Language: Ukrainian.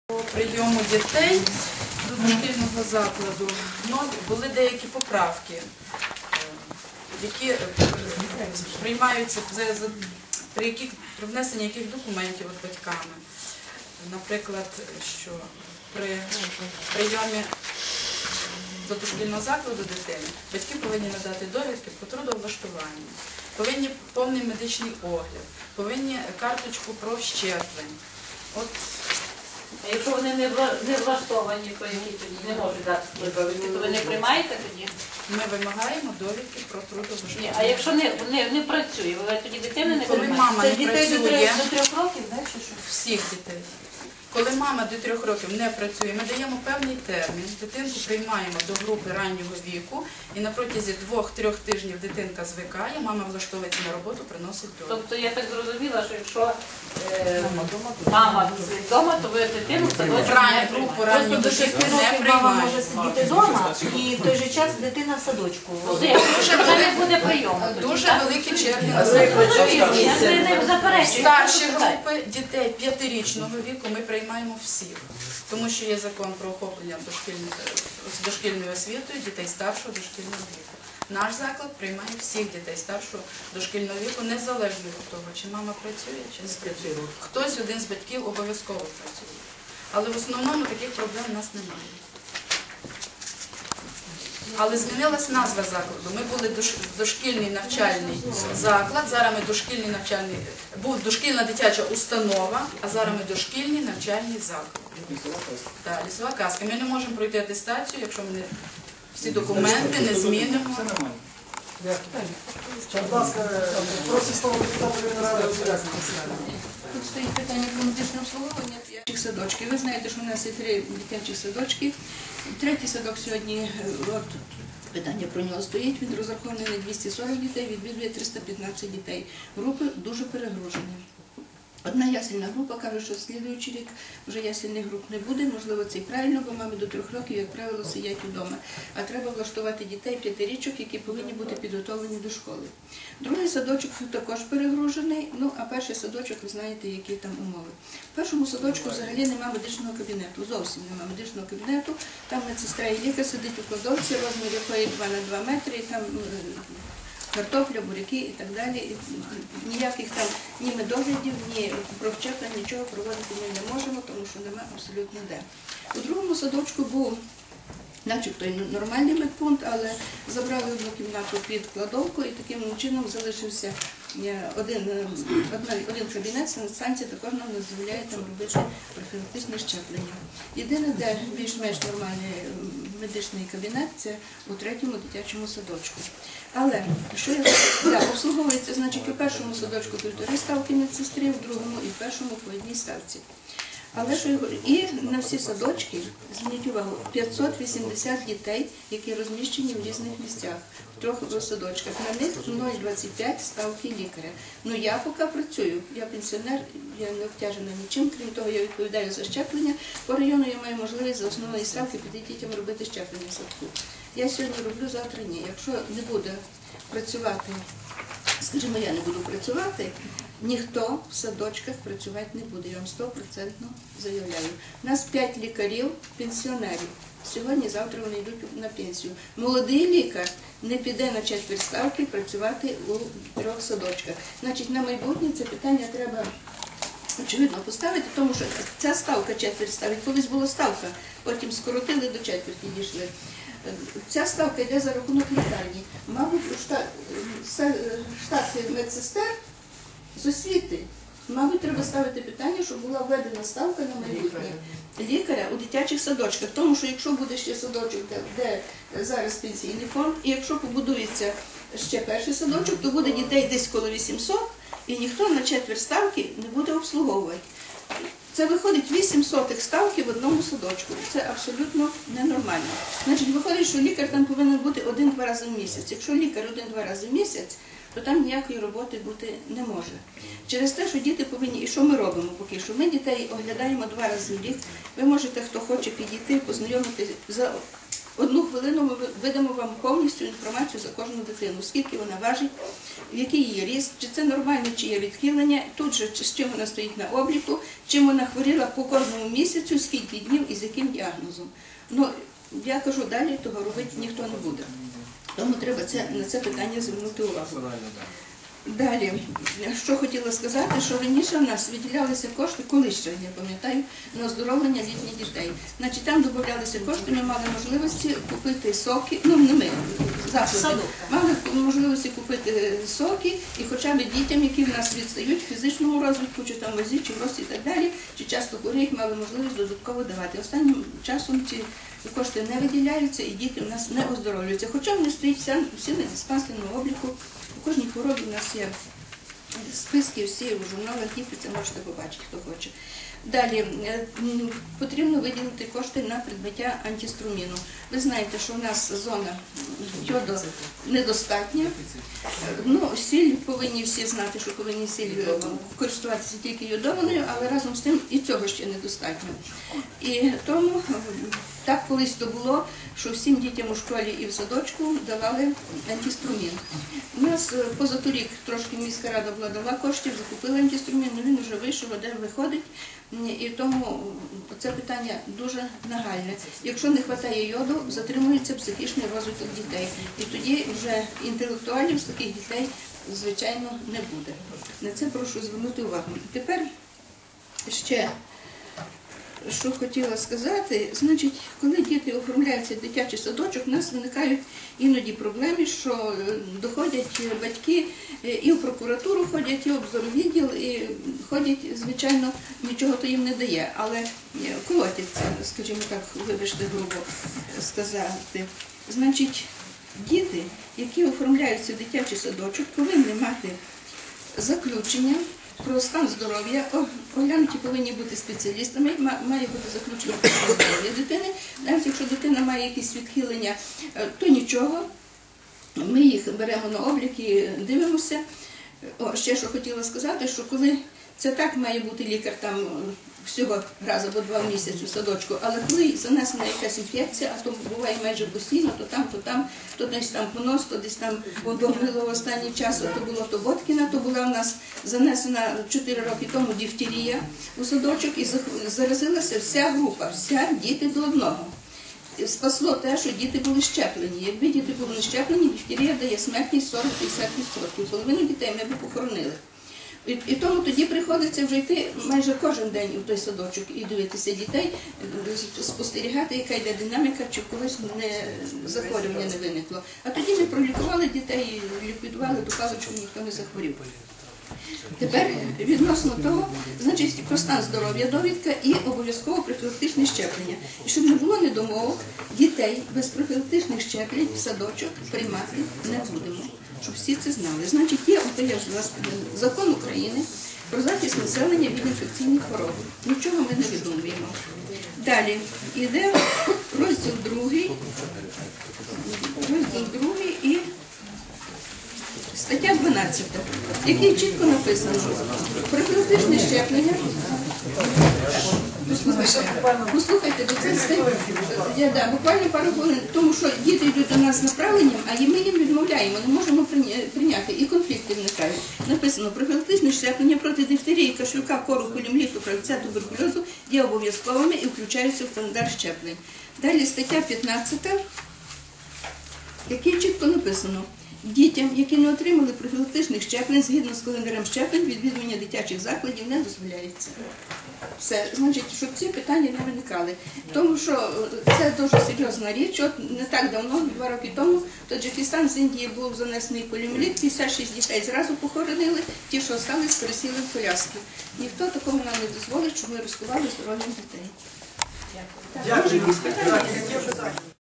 По прийому дітей до дошкільного закладу були деякі поправки, які приймаються при внесенні яких документів батьками. Наприклад, що при прийомі до дошкільного закладу дитини батьки повинні надати довідки про трудовлаштування, повинні повний медичний огляд, повинні карточку про щеплень. А якщо вони не влаштовані, то які тоді не можуть дати довідки, то ви не приймаєте тоді? Ми вимагаємо довідки про трудовлаштування. А якщо не працює, ви тоді дитини не Коли приймаєте? мама не Дітей працює, до 3 років, так, чи що? всіх дітей. Коли мама до 3 років не працює, ми даємо певний термін, дитинку приймаємо до групи раннього віку і на протязі 2-3 тижнів дитинка звикає, мама влаштовується на роботу, приносить довідку. Тобто я так зрозуміла, що якщо мама вдома, то ви дитину садочок Групу раннього До 6 віку не років мама приймаємо. може сидіти вдома і в той же час дитина в садочку. Тобто не буде прийому. Дуже великі черги на Я не заперечую. старші групи дітей 5-річного віку ми приймаємо всіх, тому що є закон про охоплення дошкільною освітою дітей старшого дошкільного віку. Наш заклад приймає всіх дітей старшого дошкільного віку, незалежно від того, чи мама працює, чи не працює. Хтось один з батьків обов'язково працює. Але в основному таких проблем у нас немає. Але змінилась назва закладу. Ми були дошкільний навчальний заклад, зараз ми дошкільний навчальний, був дошкільна дитяча установа, а зараз ми дошкільний навчальний заклад. Так, лісова казка. Ми не можемо пройти атестацію, якщо ми всі документи не змінимо. Будь ласка, просить слово депутата Генерального Зелясна. Тут стоїть питання про медичне обслуговування дитячих садочків. Ви знаєте, що у нас є 3 дитячі садочки. Третій садок сьогодні, от питання про нього стоїть, він розрахований на 240 дітей, відвідує 315 дітей. Групи дуже перегружені. Одна ясельна група каже, що слідуючий рік вже ясельних груп не буде, можливо, це і правильно, бо мами до 3 років, як правило, сидять вдома. А треба влаштувати дітей 5-річок, які повинні бути підготовлені до школи. Другий садочок також перегружений, ну а перший садочок, ви знаєте, які там умови. В першому садочку взагалі немає медичного кабінету, зовсім немає медичного кабінету. Там медсестра і лікар сидить у кладовці, розмір якої 2 на 2 метри, і там картопля, буряки і так далі. Ніяких там ні медоглядів, ні провчеплень, нічого проводити ми не можемо, тому що немає абсолютно де. У другому садочку був начебто нормальний медпункт, але забрали одну кімнату під кладовку і таким чином залишився один кабінет, санстанція також нам не дозволяє там робити профілактичне щеплення. Єдине, де більш-менш нормальний медичний кабінет, це у 3-му дитячому садочку. Але, що я скажу, обслуговується, значить, у першому садочку 1,5 ставки медсестри, в другому і в першому по 1 ставці. Але що я говорю, і на всі садочки, зверніть увагу, 580 дітей, які розміщені в різних місцях, в 3 садочках. На них 0,25 ставки лікаря. Ну я поки працюю, я пенсіонер, я не обтяжена нічим, крім того, я відповідаю за щеплення. По району я маю можливість за основної ставки піти дітям робити щеплення в садку. Я сьогодні роблю, завтра ні. Якщо не буде працювати, скажімо, я не буду працювати, ніхто в садочках працювати не буде, я вам 100% заявляю. У нас 5 лікарів, пенсіонерів. Сьогодні-завтра вони йдуть на пенсію. Молодий лікар не піде на четверть ставки працювати у 3 садочках. Значить, на майбутнє це питання треба, очевидно, поставити, тому що ця ставка четверть ставить, колись була ставка, потім скоротили до четверті, дійшли. Ця ставка йде за рахунок лікарні. Мабуть, штат медсестер з освіти. Мабуть, треба ставити питання, щоб була введена ставка на майбутнє лікаря у дитячих садочках. Тому що якщо буде ще садочок, де зараз пенсійний фонд, і якщо побудується ще перший садочок, то буде дітей десь коло 800, і ніхто на четверть ставки не буде обслуговувати. Це виходить 0,08 ставки в одному садочку. Це абсолютно ненормально. Значить, виходить, що лікар там повинен бути 1-2 рази в місяць. Якщо лікар 1-2 рази в місяць, то там ніякої роботи бути не може. Через те, що діти повинні, і що ми робимо поки що? Ми дітей оглядаємо 2 рази в рік. Ви можете, хто хоче, підійти, познайомитися 1 хвилину ми видамо вам повністю інформацію за кожну дитину, скільки вона важить, який її ріст, чи це нормально, чи є відхилення, тут же з чим вона стоїть на обліку, чим вона хворіла по кожному місяцю, скільки днів і з яким діагнозом. Ну, я кажу, далі того робити ніхто не буде. Тому треба на це питання звернути увагу. Далі, що хотіла сказати, що раніше в нас виділялися кошти, коли ще, я пам'ятаю, на оздоровлення літніх дітей. Значить, там додавалися кошти, ми мали можливості купити соки, ну не ми, заклади, мали можливості купити соки, і хоча б дітям, які в нас відстають в фізичному розвитку, чи там вазі, чи в рості і так далі, чи часто хворіють, мали можливість додатково давати. Останнім часом ці кошти не виділяються і діти в нас не оздоровлюються. Хоча вони стоять всі на диспансерному обліку. У кожній хворобі у нас є списки, всі у журналах, діти це можете побачити, хто хоче. Далі, потрібно виділити кошти на придбаття антиструміну. Ви знаєте, що у нас зона йоду недостатня. Ну, сіль повинні всі знати, що повинні сіль користуватися тільки йодованою, але разом з тим і цього ще недостатньо. І тому так колись то було, що всім дітям у школі і в садочку давали антиструмін. У нас позаторік трошки міська рада була дала коштів, закупила антиструмін, але він вже вийшов, де виходить. І тому це питання дуже нагальне. Якщо не вистачає йоду, затримується психічний розвиток дітей. І тоді вже інтелектуалів з таких дітей, звичайно, не буде. На це прошу звернути увагу. Тепер ще, що хотіла сказати, значить, коли діти оформляються в дитячий садочок, у нас виникають іноді проблеми, що доходять батьки і в прокуратуру ходять, і в обзоровідділ, і ходять, звичайно, нічого то їм не дає, але колотяться, скажімо так, вибачте, грубо сказати. Значить, діти, які оформляються в дитячий садочок, повинні мати заключення про стан здоров'я, оглянуті повинні бути спеціалістами, має бути заключення про стан здоров'я дитини. Навіть якщо дитина має якісь відхилення, то нічого, ми їх беремо на облік і дивимося. Ще що хотіла сказати, що коли це так має бути лікар там всього раз або 2 місяці у садочку, але коли занесена якась інфекція, а то буває майже постійно, то десь там понос, то десь там було останній час, то було то Боткіна, то була в нас занесена 4 роки тому дифтерія у садочок і заразилася вся група, діти до одного. Спасло те, що діти були щеплені. Якби діти були не щеплені, дифтерія дає смертність 40-50%. Половину дітей ми б похоронили. І тому тоді приходиться вже йти майже кожен день у той садочок і дивитися дітей, спостерігати, яка йде динаміка, чи колись захворювання не виникло. А тоді ми пролікували дітей, ліквідували, доказували, що ніхто не захворів. Тепер відносно того, значить, про стан здоров'я довідка і обов'язково профілактичне щеплення. І щоб не було недомовок, дітей без профілактичних щеплень в садочок приймати не будемо. Щоб всі це знали. Значить, є закон України про захист населення від інфекційних хвороб. Нічого ми не видумуємо. Далі йде розділ 2 і стаття 12, який чітко написано, профілактичне щеплення. Послухайте, бо це стаття, буквально пару хвилин, тому що діти йдуть до нас з направленням, а ми їм відмовляємо, не можемо прийняти, і конфлікти виникають. Написано, профілактичне щеплення проти дифтерії, кашлюка, кору, поліомієліту, правця, туберкульозу є обов'язковими і включаються в календар щеплень. Далі стаття 15, який чітко написано, дітям, які не отримали профілактичних щеплень, згідно з календарем щеплень, відвідування дитячих закладів не дозволяється. Все, значить, щоб ці питання не виникали. Тому що це дуже серйозна річ. От не так давно, 2 роки тому, Таджикистан з Індії був занесений поліомієліт, 56 дітей зразу похоронили, ті, що залишились, пересіли в коляски. Ніхто такого нам не дозволить, щоб ми ризикували здоров'ям дітей. Дякую.